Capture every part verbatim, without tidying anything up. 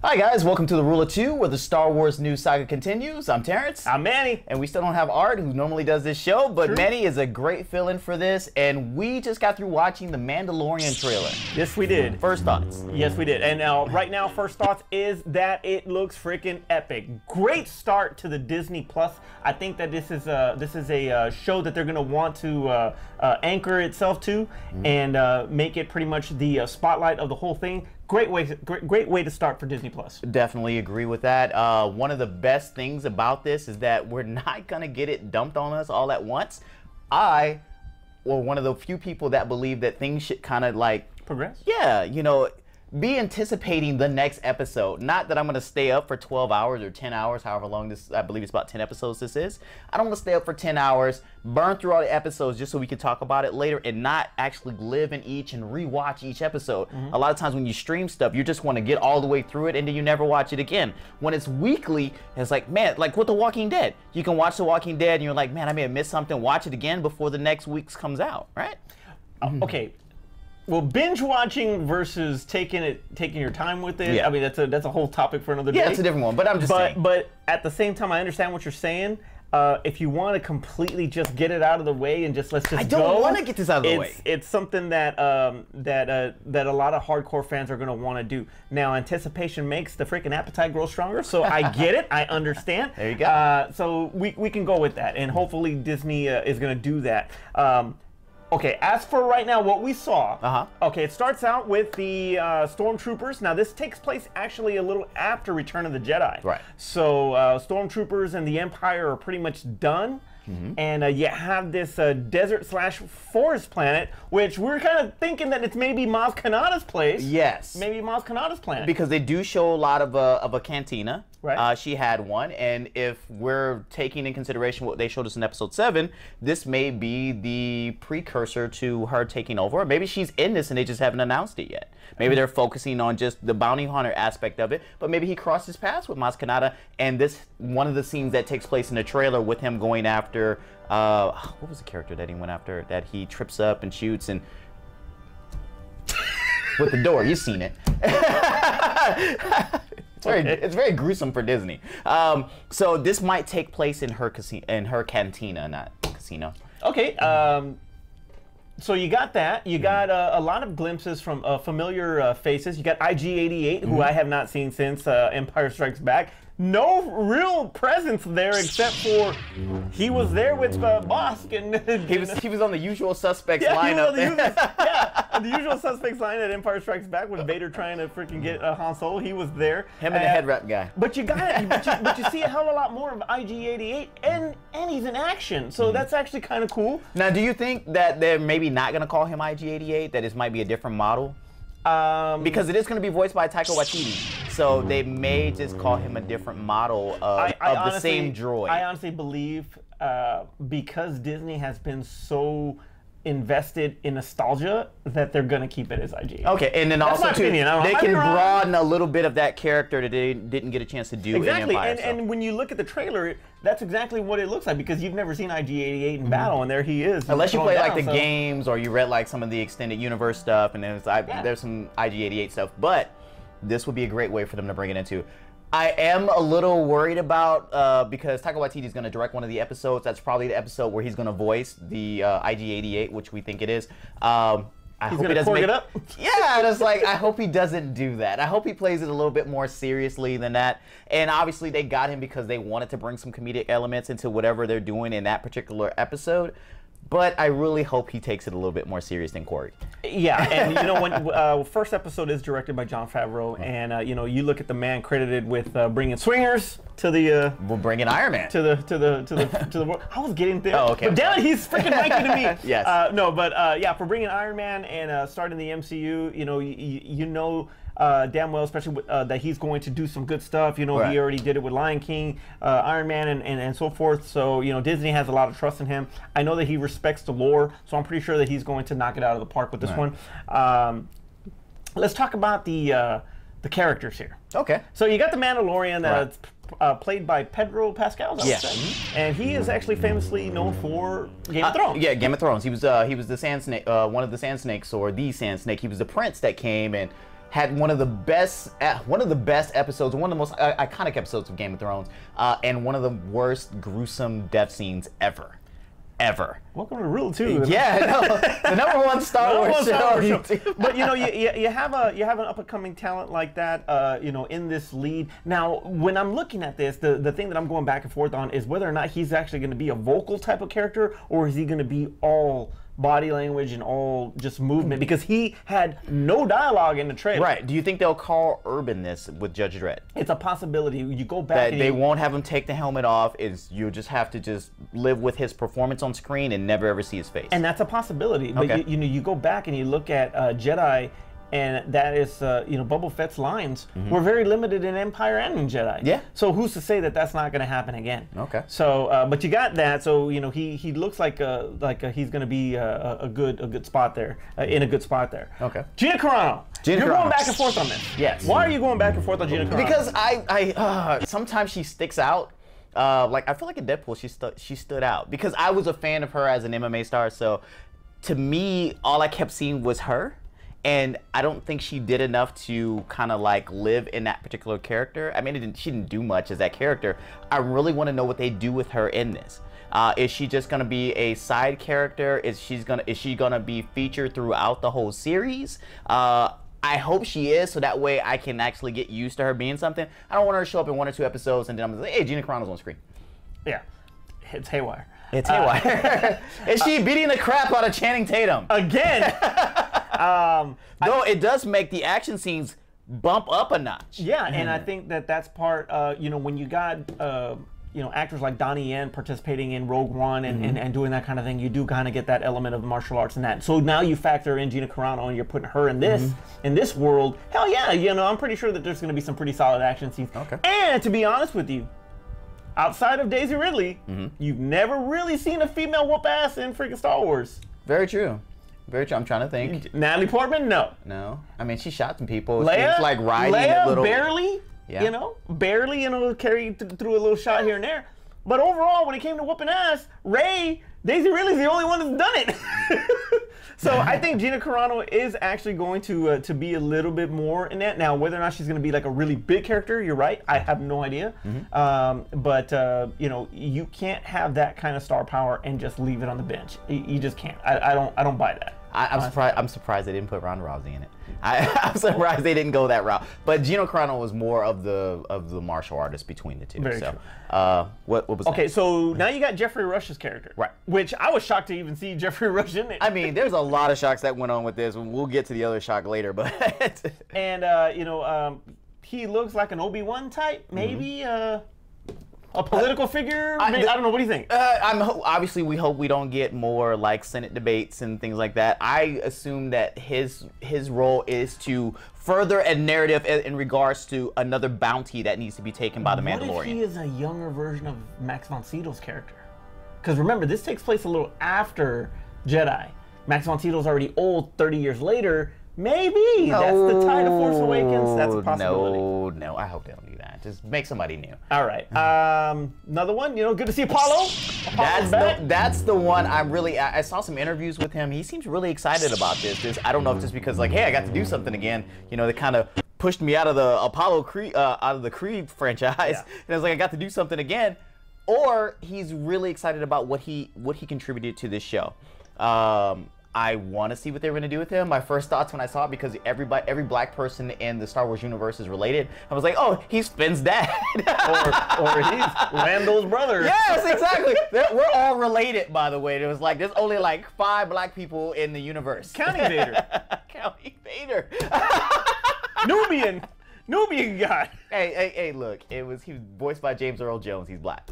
Hi guys, welcome to the Rule of Two, where the Star Wars news saga continues. I'm Terrence. I'm Manny. And we still don't have Art, who normally does this show, but True. Manny is a great fill-in for this, and we just got through watching the Mandalorian trailer. Yes, we did. First thoughts. Yes, we did. And uh, right now, first thoughts is that it looks freaking epic. Great start to the Disney Plus. I think that this is a, this is a uh, show that they're going to want to uh, uh, anchor itself to mm-hmm. and uh, make it pretty much the uh, spotlight of the whole thing. Great way, to, great, great way to start for Disney Plus. Definitely agree with that. Uh, one of the best things about this is that we're not gonna get it dumped on us all at once. I, or one of the few people that believe that things should kind of like progress. Yeah, you know, be anticipating the next episode. Not that I'm gonna stay up for twelve hours or ten hours, however long this. I believe it's about ten episodes. This is. I don't want to stay up for ten hours, burn through all the episodes just so we can talk about it later, and not actually live in each and rewatch each episode. Mm-hmm. A lot of times when you stream stuff, you just want to get all the way through it and then you never watch it again. When it's weekly, it's like, man, like with The Walking Dead, you can watch The Walking Dead and you're like, man, I may have missed something. Watch it again before the next week's comes out, right? Mm-hmm. Okay. Well, binge watching versus taking it, taking your time with it. Yeah. I mean, that's a that's a whole topic for another day. Yeah, it's a different one. But I'm just but, saying. But at the same time, I understand what you're saying. Uh, if you want to completely just get it out of the way and just let's just I don't go, want to get this out of the it's, way. It's something that um, that uh, that a lot of hardcore fans are going to want to do. Now, anticipation makes the freaking appetite grow stronger. So I get it. I understand. There you go. Uh, so we we can go with that, and hopefully Disney uh, is going to do that. Um, Okay, as for right now, what we saw, uh-huh. okay, it starts out with the uh, Stormtroopers. Now, this takes place actually a little after Return of the Jedi. Right. So, uh, Stormtroopers and the Empire are pretty much done. Mm-hmm. And uh, you have this uh, desert slash forest planet, which we're kind of thinking that it's maybe Maz Kanata's place. Yes. Maybe Maz Kanata's planet. Because they do show a lot of a, of a cantina. Right. Uh, she had one, and if we're taking in consideration what they showed us in episode seven, this may be the precursor to her taking over. Or maybe she's in this and they just haven't announced it yet. Maybe they're focusing on just the bounty hunter aspect of it, but maybe he crosses paths with Maz Kanata, and this one of the scenes that takes place in the trailer with him going after, uh, what was the character that he went after, that he trips up and shoots and with the door, you've seen it. It's very, okay. it's very gruesome for Disney. Um, so this might take place in her casino, in her cantina, not casino. Okay. Um, so you got that. You got uh, a lot of glimpses from uh, familiar uh, faces. You got I G eighty-eight, mm-hmm. who I have not seen since uh, Empire Strikes Back. No real presence there except for he was there with uh, Bosk and he was he was on the Usual Suspects yeah, lineup. The usual, yeah, the Usual Suspects line at Empire Strikes Back with Vader trying to freaking get uh, Han Solo. He was there. Him and uh, the head wrap guy. But you got it. But you, but you see a hell of a lot more of I G eighty-eight, and and he's in action. So mm-hmm. that's actually kind of cool. Now, do you think that they're maybe not going to call him I G eighty-eight? That it might be a different model? Um, because it is going to be voiced by Taika Waititi, so they may just call him a different model of, I, I of honestly, the same droid. I honestly believe uh, because Disney has been so invested in nostalgia that they're going to keep it as I G. Okay, and then That's also too, opinion. they can broaden a little bit of that character that they didn't get a chance to do exactly. in Empire. And, so. and when you look at the trailer, that's exactly what it looks like because you've never seen I G eighty-eight in mm-hmm. battle, and there he is. Unless you play down, like the so. games or you read like some of the extended universe stuff, and there's I, yeah. there's some I G eighty-eight stuff. But this would be a great way for them to bring it into. I am a little worried about uh, because Taika Waititi is going to direct one of the episodes. That's probably the episode where he's going to voice the uh, I G eighty-eight, which we think it is. Um, I he's hope gonna he doesn't cork make it up. Yeah, just like I hope he doesn't do that. I hope he plays it a little bit more seriously than that. And obviously, they got him because they wanted to bring some comedic elements into whatever they're doing in that particular episode. But I really hope he takes it a little bit more serious than Corey. Yeah, and you know, when uh, first episode is directed by Jon Favreau, and uh, you know, you look at the man credited with uh, bringing swingers to the. Uh, We're bringing Iron Man to the to the to the to the world. I was getting there. Oh, okay. But damn it, he's freaking Mikey to me. Yes. Uh, no, but uh, yeah, for bringing Iron Man and uh, starting the M C U, you know, you, you know. Uh, damn well, especially with, uh, that he's going to do some good stuff. You know, right. He already did it with Lion King, uh, Iron Man, and, and, and so forth. So, you know, Disney has a lot of trust in him. I know that he respects the lore, so I'm pretty sure that he's going to knock it out of the park with this right. one. Um, let's talk about the uh, the characters here. Okay. So you got the Mandalorian that's right. uh, played by Pedro Pascal, yeah. mm-hmm. and he is actually famously known for Game uh, of Thrones. Yeah, Game of Thrones. He was uh, he was the sand snake, uh, one of the sand snakes, or the sand snake. He was the prince that came and had one of the best, uh, one of the best episodes, one of the most uh, iconic episodes of Game of Thrones, uh, and one of the worst gruesome death scenes ever, ever. Welcome to Rule Two. Yeah, no, the number one Star Wars show. Star Wars show. But you know, you, you, you have a you have an up and coming talent like that, uh, you know, in this lead. Now, when I'm looking at this, the the thing that I'm going back and forth on is whether or not he's actually going to be a vocal type of character, or is he going to be all body language and all just movement, because he had no dialogue in the trailer. Right. Do you think they'll call Urban this with Judge Dredd? It's a possibility. You go back that and they you, won't have him take the helmet off. Is you just have to just live with his performance on screen and never ever see his face. And that's a possibility. But Okay. you, you know, you go back and you look at uh, Jedi, and that is, uh, you know, Boba Fett's lines Mm-hmm. were very limited in Empire and in Jedi. Yeah. So who's to say that that's not going to happen again? Okay. So, uh, but you got that. So you know, he he looks like uh, like uh, he's going to be uh, a, a good a good spot there, uh, in a good spot there. Okay. Gina Carano. Gina You're Carano. going back and forth on this. Yes. Why are you going back and forth on Gina Carano? Because I, I uh, sometimes she sticks out. Uh, like I feel like in Deadpool, she stood she stood out because I was a fan of her as an M M A star. So to me, all I kept seeing was her, and I don't think she did enough to kind of like live in that particular character. I mean, it didn't, she didn't do much as that character. I really want to know what they do with her in this. Uh, is she just gonna be a side character? Is she's gonna is she gonna be featured throughout the whole series? Uh, I hope she is, so that way I can actually get used to her being something. I don't want her to show up in one or two episodes and then I'm like, hey, Gina Carano's on screen. yeah, it's haywire. It's haywire. Uh, is she beating the crap out of Channing Tatum? Again. um, Though it does make the action scenes bump up a notch. Yeah, and I think that that's part, uh, you know, when you got, uh, you know, actors like Donnie Yen participating in Rogue One and, and, and doing that kind of thing, you do kind of get that element of martial arts in that. So now you factor in Gina Carano and you're putting her in this, in this world. Hell yeah, you know, I'm pretty sure that there's going to be some pretty solid action scenes. Okay. And to be honest with you, outside of Daisy Ridley, you've never really seen a female whoop ass in freaking Star Wars. Very true. Very true. I'm trying to think. Natalie Portman, no. No. I mean, she shot some people. Leia, She's like riding Leia a little. barely, Yeah. you know, barely, you know, carried th- through a little shot here and there. But overall, when it came to whooping ass, Rey, Daisy Ridley's the only one that's done it. So I think Gina Carano is actually going to uh, to be a little bit more in that. Now, whether or not she's going to be like a really big character, you're right. I have no idea. Mm-hmm. Um, but uh, you know, you can't have that kind of star power and just leave it on the bench. You, you just can't. I, I don't. I don't buy that. I, I'm surprised. I'm surprised they didn't put Ronda Rousey in it. I, I'm surprised they didn't go that route. But Gina Carano was more of the of the martial artist between the two. Very so, true. Uh, what what was Okay, that? so now you got Jeffrey Rush's character, Right. Which I was shocked to even see Jeffrey Rush in it. I mean, there's a lot of shocks that went on with this. We'll get to the other shock later, but And uh, you know, um, he looks like an Obi-Wan type, maybe uh, a political figure. I- Maybe- I, don't know. What do you think? Uh, I'm ho- obviously we hope we don't get more like Senate debates and things like that. I assume that his his role is to further a narrative in, in regards to another bounty that needs to be taken by the What if Mandalorian. he is a younger version of Max von Sydow's character? Because remember, this takes place a little after Jedi. Max von Sydow's already old, thirty years later. Maybe that's the tide of Force Awakens. That's a possibility. No, no, I hope they don't do that. Just make somebody new. All right. Um, another one. You know, good to see Apollo. Apollo's That's back. the, that's the one I'm really. I, I saw some interviews with him. He seems really excited about this. This I don't know if just because like, hey, I got to do something again. You know, they kind of pushed me out of the Apollo Creed, uh, out of the Creed franchise, Yeah. and I was like, I got to do something again. Or he's really excited about what he what he contributed to this show. Um, I want to see what they're going to do with him. My first thoughts when I saw it, because everybody, every black person in the Star Wars universe is related, I was like, oh, he's Finn's dad. or, or he's Lando's brother. Yes, exactly. They're- We're all related, by the way. It was like, there's only like five black people in the universe. County Vader. County Vader. Nubian. Nubian guy. hey, hey, hey, look. It was, he was voiced by James Earl Jones. He's black.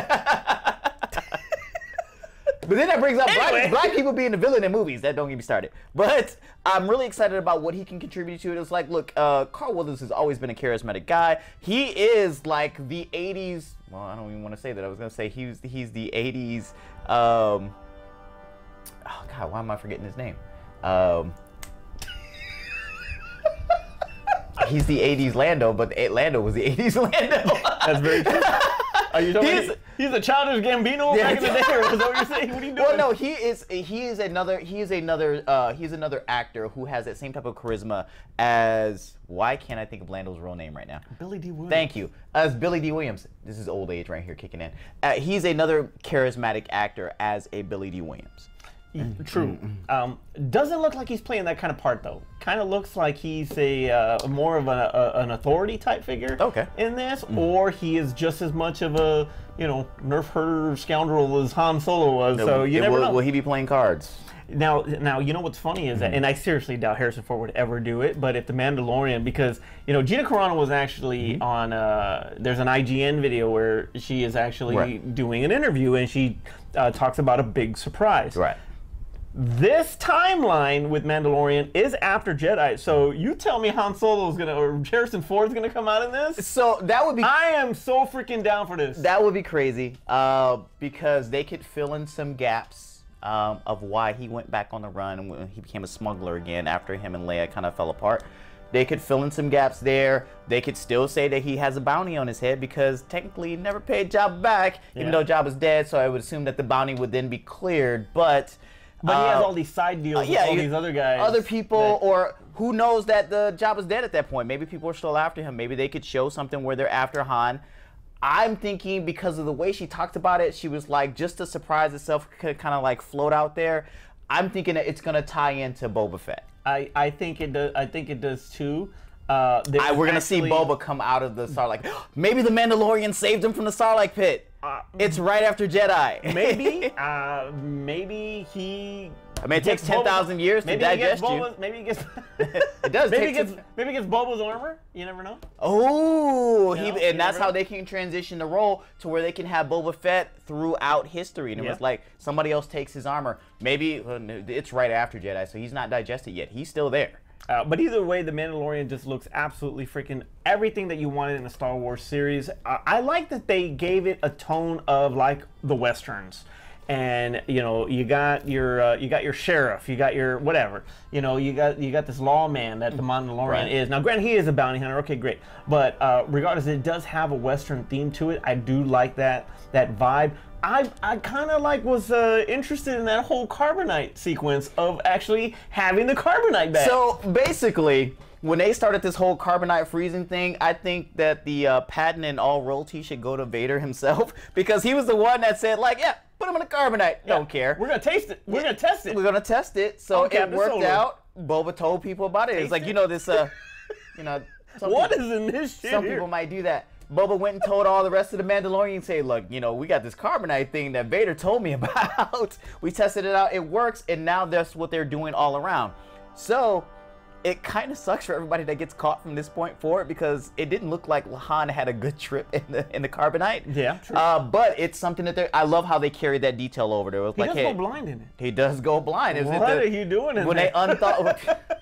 But then that brings up Anyway. black, black people being the villain in movies. That don't get me started. But I'm really excited about what he can contribute to it. It's like, look, uh, Carl Weathers has always been a charismatic guy. He is like the eighties. Well, I don't even want to say that. I was going to say he's, he's the eighties. Um, oh, God, why am I forgetting his name? Um, he's the eighties Lando, but the, Lando was the eighties Lando. That's very true. Are you talking He's- about he's a childish Gambino Yeah. back in the day? Or is that what you're saying? What are you doing? Well, no, he is he is another he is another uh, he's another actor who has that same type of charisma as why can't I think of Lando's real name right now? Billy D. Williams. Thank you. As Billy D. Williams. This is old age right here kicking in. Uh, he's another charismatic actor as a Billy D. Williams. True. Um, doesn't look like he's playing that kind of part though. Kind of looks like he's a uh, more of a, a, an authority type figure. Okay. In this, or he is just as much of a you know nerf herder scoundrel as Han Solo was. So you And never will, know. will he be playing cards? Now, now you know what's funny is that, and I seriously doubt Harrison Ford would ever do it. But if the Mandalorian, because you know Gina Carano was actually mm-hmm. on, uh, there's an I G N video where she is actually right. doing an interview, and she uh, talks about a big surprise. Right. This timeline with Mandalorian is after Jedi, so you tell me Han Solo's gonna or Harrison Ford's gonna come out in this? So that would be. I am so freaking down for this. That would be crazy, uh, because they could fill in some gaps um, of why he went back on the run and when he became a smuggler again after him and Leia kind of fell apart. They could fill in some gaps there. They could still say that he has a bounty on his head because technically he never paid Jabba back, yeah. even though Jabba's dead. So I would assume that the bounty would then be cleared, but. But he has uh, all these side deals uh, yeah, with all these other guys. Other people, that... or who knows that the Jabba's dead at that point. Maybe people are still after him. Maybe they could show something where they're after Han. I'm thinking because of the way she talked about it, she was like, just to surprise itself could kind of like float out there. I'm thinking that it's going to tie into Boba Fett. I, I think it does. I think it does too. Uh, I, we're gonna actually... see Boba come out of the Sarlacc. Maybe the Mandalorian saved him from the Sarlacc pit. Uh, it's right after Jedi. Maybe, uh, maybe he. I mean, it takes ten thousand years to digest you. Boba's, maybe he gets. It does. Maybe he gets. Maybe he gets Boba's armor. You never know. Oh, you he, know? and you that's how know? they can transition the role to where they can have Boba Fett throughout history. And it yeah. was like somebody else takes his armor. Maybe uh, it's right after Jedi, so he's not digested yet. He's still there. Uh, but either way, the Mandalorian just looks absolutely freaking everything that you wanted in a Star Wars series. Uh, I like that they gave it a tone of like the Westerns. And you know, you got your uh, you got your sheriff, you got your whatever, you know, you got you got this lawman that the Mandalorian right. is. Now, granted, he is a bounty hunter. Okay, great, but uh, regardless, it does have a Western theme to it. I do like that that vibe. I I kind of like was uh, interested in that whole carbonite sequence of actually having the carbonite back. So basically, when they started this whole carbonite freezing thing, I think that the uh, patent and all royalty should go to Vader himself because he was the one that said like, yeah. Put him in a carbonite. Yeah. Don't care. We're gonna taste it. We're yeah. gonna test it. We're gonna test it. So okay, it worked out. Boba told people about it. Taste It's like it? you know this. Uh, you know. What people, is in this shit Some here? people might do that. Boba went and told all the rest of the Mandalorians, say, look, you know, we got this carbonite thing that Vader told me about. We tested it out. It works, and now that's what they're doing all around. So. It kind of sucks for everybody that gets caught from this point forward because it didn't look like Han had a good trip in the in the carbonite. Yeah, true. Uh, but it's something that they I love how they carried that detail over there. It was he like, does hey, go blind in it. He does go blind. What the, are you doing in when there? they unthought?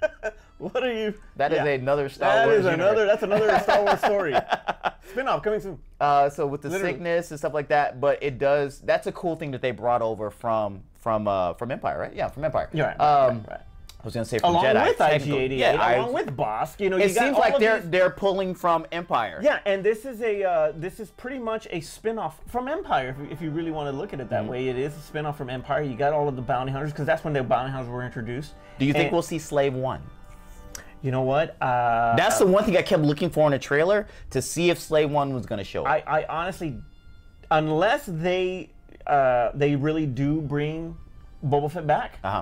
What are you? That yeah. is another Star that Wars. That is another. universe. That's another Star Wars story. Spin-off coming soon. Uh, so with the Literally. sickness and stuff like that, but it does. That's a cool thing that they brought over from from uh, from Empire, right? Yeah, from Empire. Yeah, right, um, right, right. I was gonna say from along Jedi. with I G eighty-eight, yeah, along I, with Bosk, you know, it you got seems all like of they're these... they're pulling from Empire. Yeah, and this is a uh, this is pretty much a spin-off from Empire. If, if you really want to look at it that mm-hmm. way, it is a spin-off from Empire. You got all of the bounty hunters because that's when the bounty hunters were introduced. Do you think and, we'll see Slave One? You know what? Uh, That's the one thing I kept looking for in a trailer to see if Slave One was going to show up. I, I honestly, unless they uh, they really do bring Boba Fett back, uh-huh.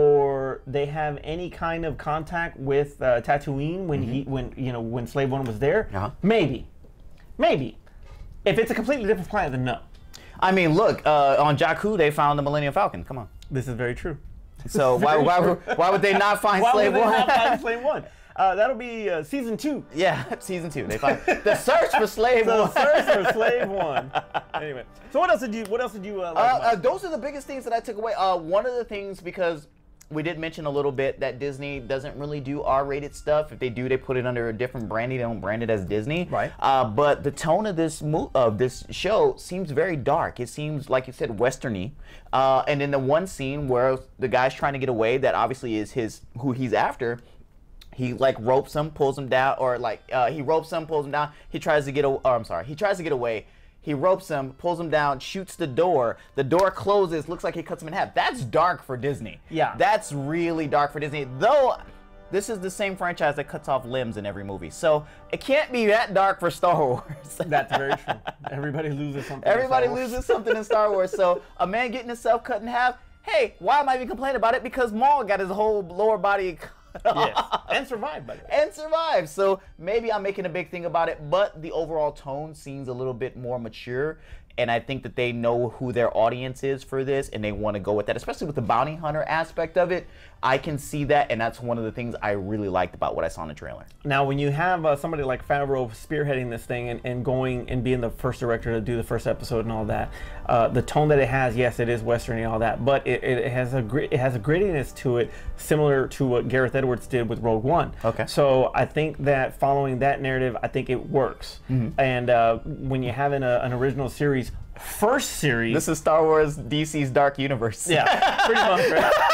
or they have any kind of contact with uh, Tatooine when mm-hmm. he when you know when Slave One was there, uh-huh. maybe, maybe. If it's a completely different planet, then no. I mean, look, uh, on Jakku they found the Millennium Falcon. Come on. This is very true. So why, why, why would they not find why Slave would they One? not find Slave One? Uh, that'll be uh, season two. Yeah, season two. They find the search for Slave the One. search for Slave One. Anyway, so what else did you? What else did you? Uh, like uh, uh, those are the biggest things that I took away. Uh, one of the things, because we did mention a little bit that Disney doesn't really do R-rated stuff. If they do, they put it under a different branding. They don't brand it as Disney. Right. Uh, but the tone of this mo- of this show seems very dark. It seems, like you said, westerny. Uh, and in the one scene where the guy's trying to get away, that obviously is his who he's after. He like ropes him, pulls him down, or like uh, he ropes him, pulls him down. He tries to get. A- or I'm sorry. He tries to get away. He ropes him, pulls him down, shoots the door. The door closes, looks like he cuts him in half. That's dark for Disney. Yeah. That's really dark for Disney. Though, this is the same franchise that cuts off limbs in every movie. So, it can't be that dark for Star Wars. That's very true. Everybody loses something. Everybody loses something in Star Wars. So, a man getting himself cut in half, hey, why am I even complaining about it? Because Maul got his whole lower body yes, and survived, by the way. And survived. So maybe I'm making a big thing about it, but the overall tone seems a little bit more mature. And I think that they know who their audience is for this, and they want to go with that, especially with the bounty hunter aspect of it. I can see that, and that's one of the things I really liked about what I saw in the trailer. Now, when you have uh, somebody like Favreau spearheading this thing and, and going and being the first director to do the first episode and all that, uh, the tone that it has, yes, it is Western and all that, but it, it has a grit, it has a grittiness to it, similar to what Gareth Edwards did with Rogue One. Okay. So I think that following that narrative, I think it works. Mm-hmm. And uh, when you have an, uh, an original series, first series, this is Star Wars D C's Dark Universe. Yeah, pretty much,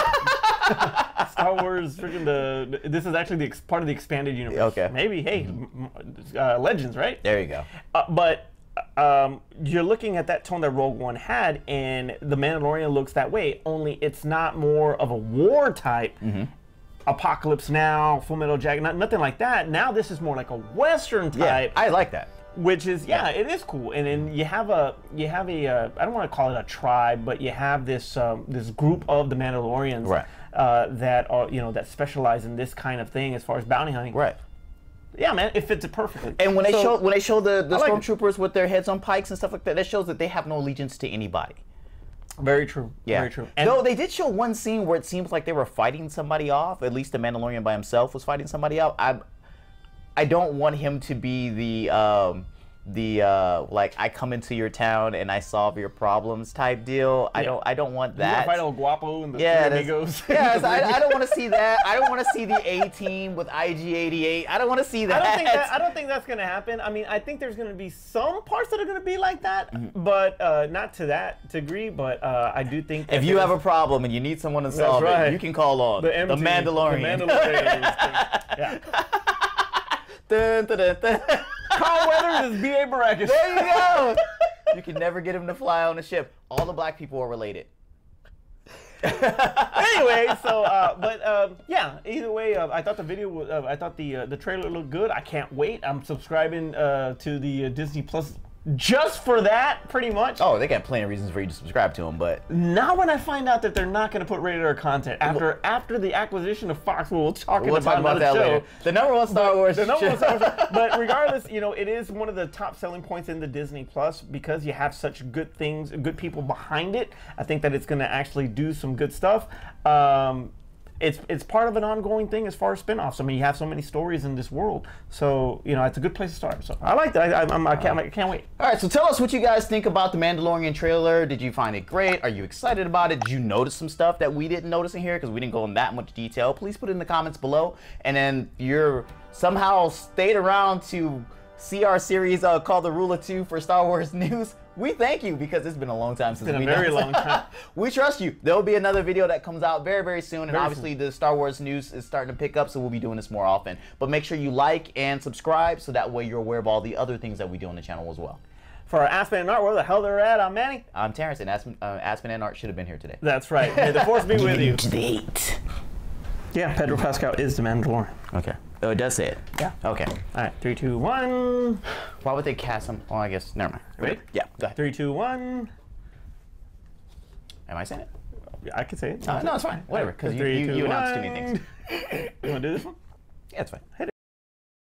right? Star Wars, freaking the. This is actually the ex, part of the expanded universe. Okay. Maybe, hey, mm-hmm. uh, Legends, right? There you go. Uh, but um, you're looking at that tone that Rogue One had, and the Mandalorian looks that way. Only it's not more of a war type. Mm-hmm. Apocalypse Now, Full Metal Jacket, not, nothing like that. Now this is more like a Western type. Yeah, I like that. Which is yeah, yeah, it is cool, and then you have a you have a uh, I don't want to call it a tribe, but you have this um, this group of the Mandalorians, right. uh, that are you know that specialize in this kind of thing as far as bounty hunting. Right. Yeah, man, it fits it perfectly. And when they so, show when they show the the like stormtroopers with their heads on pikes and stuff like that, that shows that they have no allegiance to anybody. Very true. Yeah. Very true. And though they did show one scene where it seems like they were fighting somebody off. At least the Mandalorian by himself was fighting somebody off. I I don't want him to be the um, the uh, like I come into your town and I solve your problems type deal. Yeah. I don't I don't want that. You fight El Guapo and the yeah, three amigos. Yes, I, I don't want to see that. I don't want to see the A team with I G eighty-eight. I don't want to see that. I don't think that. I don't think that's gonna happen. I mean, I think there's gonna be some parts that are gonna be like that, mm-hmm. but uh, not to that degree. But uh, I do think that if you have a problem and you need someone to solve right. it, you can call on the, M T, the Mandalorian. The Mandalorian. Yeah. Dun, dun, dun, dun. Carl Weathers is B A Baracus. There you go. You can never get him to fly on a ship. All the black people are related. Anyway, so uh, but um, yeah. Either way, uh, I thought the video, uh, I thought the uh, the trailer looked good. I can't wait. I'm subscribing uh, to the uh, Disney Plus just for that, pretty much. Oh, they got plenty of reasons for you to subscribe to them, but not when I find out that they're not going to put rated R content after well, after the acquisition of Fox. We'll talk we'll about, talk about that show. later. The number one Star Wars. The number one Star Wars. But regardless, you know, it is one of the top selling points in the Disney Plus because you have such good things, good people behind it. I think that it's going to actually do some good stuff. Um, It's, it's part of an ongoing thing as far as spinoffs. I mean, you have so many stories in this world, so you know it's a good place to start. So I like that. I, I, I, can't, I can't wait. All right, so tell us what you guys think about the Mandalorian trailer. Did you find it great? Are you excited about it? Did you notice some stuff that we didn't notice in here because we didn't go in that much detail? Please put it in the comments below. And then you're somehow stayed around to see our series uh, called The Rule of Two for Star Wars News. We thank you because it's been a long time since it's been we a very know. long time. We trust you. There will be another video that comes out very, very soon. And very obviously soon. the Star Wars news is starting to pick up, so we'll be doing this more often. But make sure you like and subscribe so that way you're aware of all the other things that we do on the channel as well. For our Aspen and Art, where the hell they're at, I'm Manny. I'm Terrence, and Aspen, uh, Aspen and Art should have been here today. That's right. May the force be with you. To the eight. Yeah, Pedro Pascal is the Mandalorian. Okay. Oh, it does say it. Yeah. Okay. All right, three, two, one. Why would they cast him? Well, I guess, never mind. Ready? Yeah, go ahead. Three, two, one. Am I saying it? Yeah, I can say it. Uh, no, it's fine. Whatever, because you, you, you announced too many things. You want to do this one? Yeah, it's fine. Hit it.